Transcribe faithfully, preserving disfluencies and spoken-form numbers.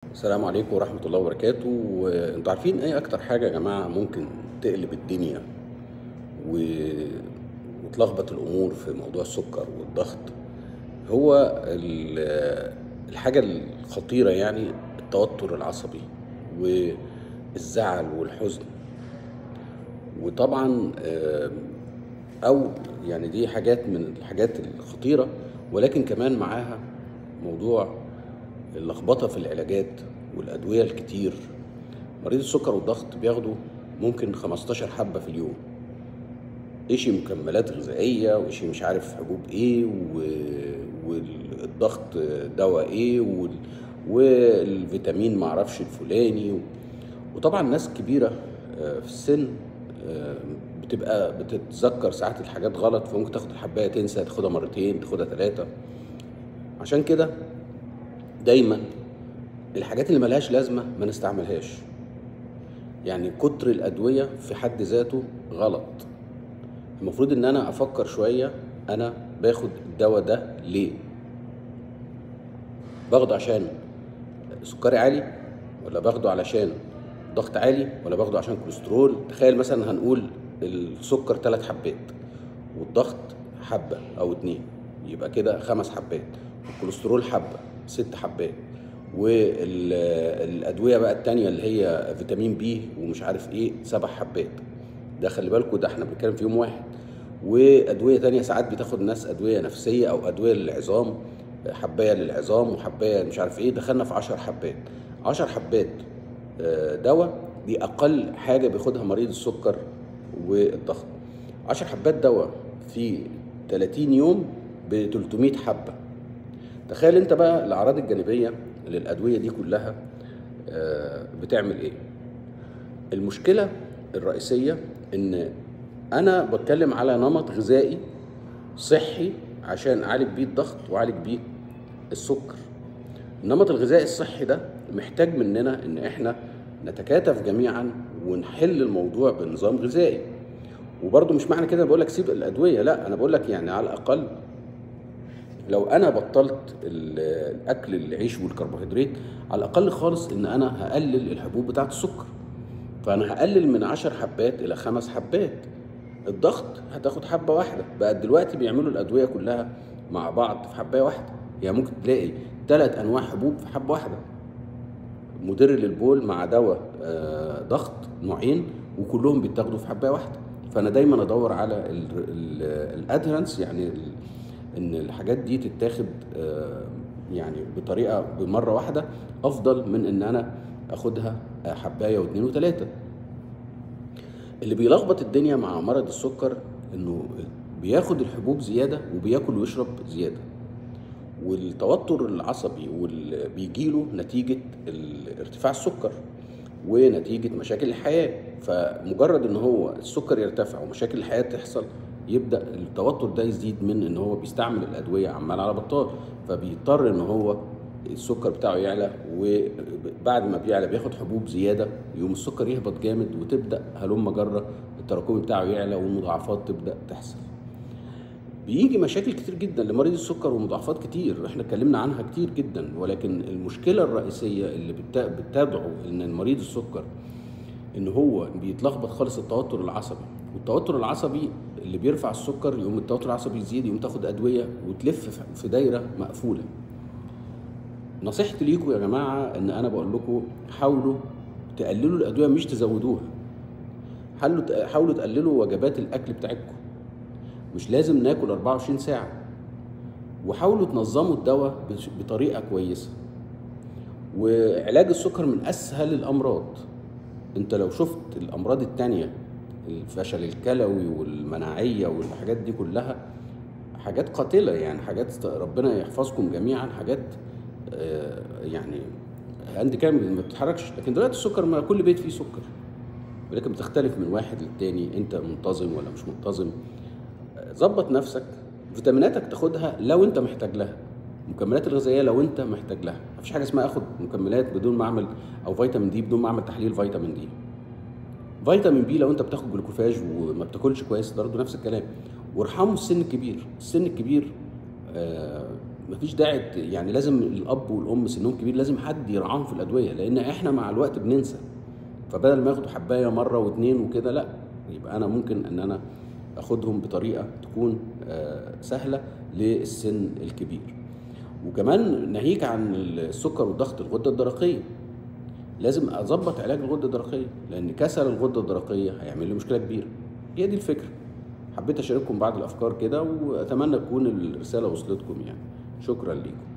السلام عليكم ورحمة الله وبركاته. وانتوا عارفين ايه اكتر حاجة يا جماعة ممكن تقلب الدنيا و... وتلخبط الامور في موضوع السكر والضغط؟ هو ال... الحاجة الخطيرة، يعني التوتر العصبي والزعل والحزن. وطبعا آه، او يعني دي حاجات من الحاجات الخطيرة، ولكن كمان معاها موضوع اللخبطة في العلاجات والأدوية الكتير. مريض السكر والضغط بياخدوا ممكن خمستاشر حبة في اليوم، إشي مكملات غذائية وإشي مش عارف حبوب إيه و... والضغط دواء إيه وال... والفيتامين معرفش الفلاني و... وطبعا ناس كبيرة آه، في السن آه، بتبقى بتتذكر ساعات الحاجات غلط، فممكن تاخد الحباية تنسى، تاخدها مرتين، تاخدها ثلاثة. عشان كده دايما الحاجات اللي ملهاش لازمة ما نستعملهاش. يعني كتر الأدوية في حد ذاته غلط. المفروض ان انا افكر شوية، انا باخد الدواء ده ليه؟ باخده عشان سكري عالي، ولا باخده علشان ضغط عالي، ولا باخده عشان كوليسترول؟ تخيل مثلا هنقول السكر ثلاث حبات والضغط حبة او اتنين، يبقى كده خمس حبات، والكوليسترول حبة ست حبات، والادويه بقى التانية اللي هي فيتامين بي ومش عارف ايه سبع حبات. ده خلي بالكوا، ده احنا بنتكلم في يوم واحد. وادويه تانية ساعات بتاخد ناس ادويه نفسيه او ادويه للعظام، حبايه للعظام وحبايه مش عارف ايه، دخلنا في عشر حبات. عشر حبات آه، دواء، دي اقل حاجه بياخدها مريض السكر والضغط. عشر حبات دواء في تلاتين يوم ب تلتمية حبه. تخيل انت بقى الاعراض الجانبيه للادويه دي كلها آه، بتعمل ايه. المشكله الرئيسيه ان انا بتكلم على نمط غذائي صحي عشان اعالج بيه الضغط واعالج بيه السكر. النمط الغذائي الصحي ده محتاج مننا ان احنا نتكاتف جميعا ونحل الموضوع بنظام غذائي. وبرضه مش معنى كده بقول لك سيب الادويه، لا، انا بقول لك يعني على الاقل لو انا بطلت الاكل العيش والكربوهيدرات، على الاقل خالص ان انا هقلل الحبوب بتاعه السكر. فانا هقلل من عشر حبات الى خمس حبات. الضغط هتاخد حبه واحده، بقى دلوقتي بيعملوا الادويه كلها مع بعض في حبايه واحده. يعني ممكن تلاقي ثلاث انواع حبوب في حبه واحده، مدر للبول مع دواء آه، ضغط نوعين، وكلهم بيتاخدوا في حبايه واحده. فانا دايما ادور على الادهرنس، يعني ال- ان الحاجات دي تتاخد آه، يعني بطريقه بمره واحده، افضل من ان انا اخدها حبايه واثنين وثلاثه. اللي بيلخبط الدنيا مع مرض السكر انه بياخد الحبوب زياده وبياكل ويشرب زياده، والتوتر العصبي واللي بيجيله نتيجه ارتفاع السكر ونتيجه مشاكل الحياه. فمجرد ان هو السكر يرتفع ومشاكل الحياه تحصل، يبدا التوتر ده يزيد من ان هو بيستعمل الادويه عمال على بطال، فبيضطر ان هو السكر بتاعه يعلى، وبعد ما بيعلى بياخد حبوب زياده، يقوم السكر يهبط جامد، وتبدا هلم جره التراكمي بتاعه يعلى والمضاعفات تبدا تحصل. بيجي مشاكل كتير جدا لمريض السكر ومضاعفات كتير احنا اتكلمنا عنها كتير جدا، ولكن المشكله الرئيسيه اللي بتدعو ان المريض السكر ان هو بيتلخبط خالص التوتر العصبي. والتوتر العصبي اللي بيرفع السكر، يقوم التوتر العصبي يزيد، يقوم تاخد ادويه وتلف في دايره مقفوله. نصيحتي ليكم يا جماعه ان انا بقول لكم حاولوا تقللوا الادويه مش تزودوها. حاولوا حاولوا تقللوا وجبات الاكل بتاعتكم، مش لازم ناكل اربعة وعشرين ساعه. وحاولوا تنظموا الدواء بطريقه كويسه. وعلاج السكر من اسهل الامراض. انت لو شفت الامراض التانية، الفشل الكلوي والمناعيه والحاجات دي كلها حاجات قاتله، يعني حاجات ربنا يحفظكم جميعا، حاجات آه، يعني عندي كامل ما بتتحركش. لكن دلوقتي السكر ما كل بيت فيه سكر، ولكن بتختلف من واحد للتاني، انت منتظم ولا مش منتظم. ظبط نفسك، فيتاميناتك تاخدها لو انت محتاج لها، المكملات الغذائيه لو انت محتاج لها. مفيش حاجه اسمها اخد مكملات بدون ما اعمل، او فيتامين دي بدون ما اعمل تحليل فيتامين دي. فيتامين بي لو انت بتاخد جلوكوفاج وما بتاكلش كويس برضه نفس الكلام. وارحموا السن الكبير. السن الكبير آه مفيش داعي ت- يعني لازم الاب والام سنهم كبير لازم حد يرعاهم في الادويه، لان احنا مع الوقت بننسى. فبدل ما ياخدوا حبايه مره واتنين وكده، لا، يبقى انا ممكن ان انا اخدهم بطريقه تكون آه، سهله للسن الكبير. وكمان ناهيك عن السكر والضغط، الغده الدرقيه لازم اظبط علاج الغده الدرقيه، لان كسل الغده الدرقيه هيعمل لي مشكله كبيره. هي دي الفكره. حبيت اشارككم بعض الافكار كده، واتمنى تكون الرساله وصلتكم يعني. شكرا ليكم.